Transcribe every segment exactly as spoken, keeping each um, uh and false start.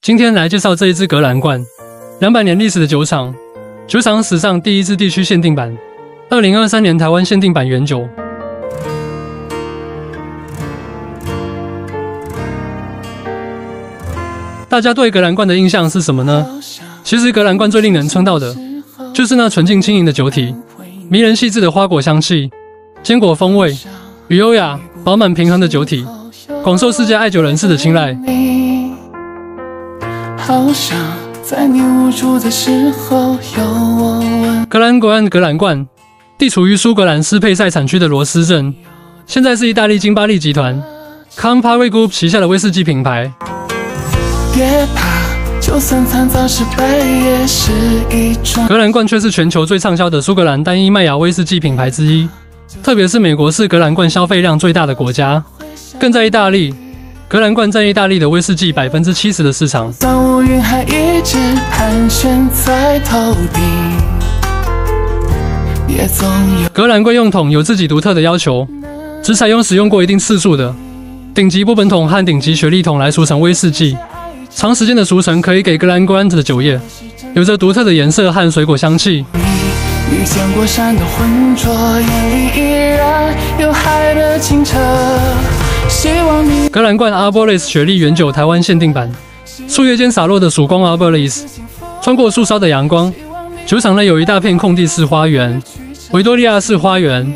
今天来介绍这一支格兰冠，两百年历史的酒厂，酒厂史上第一支地区限定版，二零二三年台湾限定版原酒。大家对格兰冠的印象是什么呢？其实格兰冠最令人称道的，就是那纯净轻盈的酒体，迷人细致的花果香气，坚果风味与优雅饱满平衡的酒体，广受世界爱酒人士的青睐。好想在你无助的时候有我温。格兰冠格兰冠地处于苏格兰斯佩塞产区的罗斯镇，现在是意大利金巴利集团 Campari Group 旗下的威士忌品牌。别怕，就算惨遭失败也是一种。格兰冠却是全球最畅销的苏格兰单一麦芽威士忌品牌之一，特别是美国是格兰冠消费量最大的国家，更在意大利。格兰冠占意大利的威士忌 百分之七十 的市场。格兰冠用桶有自己独特的要求，只采用使用过一定次数的顶级波本桶和顶级雪莉桶来熟成威士忌。长时间的熟成可以给格兰冠的酒叶有着独特的颜色和水果香气。遇见过山的浑浊，眼里依然有海的清澈。格兰冠 Arboris 雪莉原酒台湾限定版，树叶间洒落的曙光 Arboris， 穿过树梢的阳光。酒厂内有一大片空地式花园，维多利亚式花园。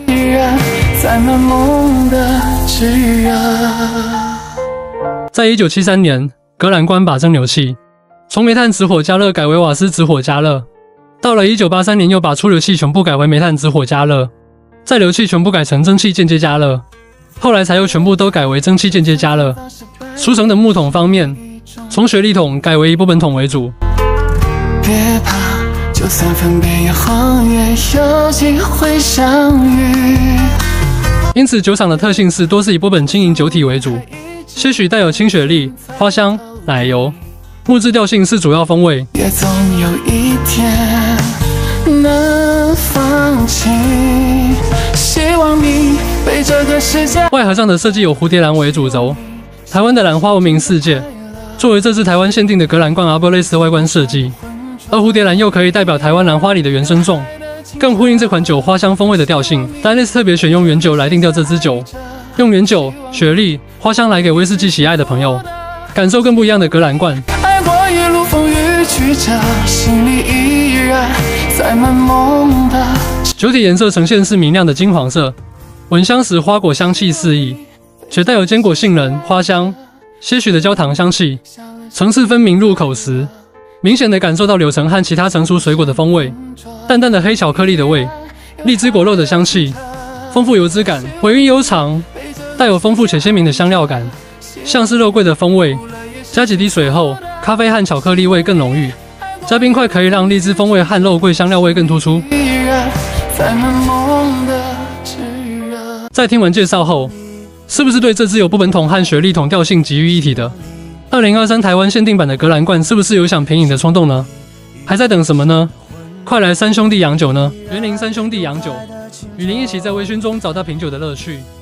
在一九七三年，格兰冠把蒸馏器从煤炭直火加热改为瓦斯直火加热。到了一九八三年，又把出流器全部改为煤炭直火加热，再流器全部改成蒸汽间接加热。后来才又全部都改为蒸汽间接加热。熟成的木桶方面，从雪莉桶改为以波本桶为主。别怕，就算分别以后也有机会相遇。因此酒厂的特性是多是以波本轻盈酒体为主，些许带有轻雪莉、花香、奶油、木质调性是主要风味。也总有一天能放弃，希望你被这个世界。外盒上的设计有蝴蝶兰为主轴，台湾的兰花闻名世界，作为这支台湾限定的格兰冠 Arboris 的外观设计，而蝴蝶兰又可以代表台湾兰花里的原生种，更呼应这款酒花香风味的调性。Dallas 特别选用原酒来定调这支酒，用原酒、雪莉、花香来给威士忌喜爱的朋友感受更不一样的格兰冠。爱过一路风雨曲折，心里依然在慢梦的。酒体颜色呈现是明亮的金黄色，闻香时花果香气四溢，且带有坚果杏仁、花香、些许的焦糖香气，层次分明入口时，明显的感受到柳橙和其他成熟水果的风味，淡淡的黑巧克力的味，荔枝果肉的香气，丰富油脂感，尾韵悠长，带有丰富且鲜明的香料感，像是肉桂的风味。加几滴水后，咖啡和巧克力味更浓郁，加冰块可以让荔枝风味和肉桂香料味更突出。在听完介绍后，是不是对这支有波本桶和雪莉桶调性集于一体的二零二三台湾限定版的格兰冠是不是有想品饮的冲动呢？还在等什么呢？快来三兄弟洋酒呢！园林三兄弟洋酒，与您一起在微醺中找到品酒的乐趣。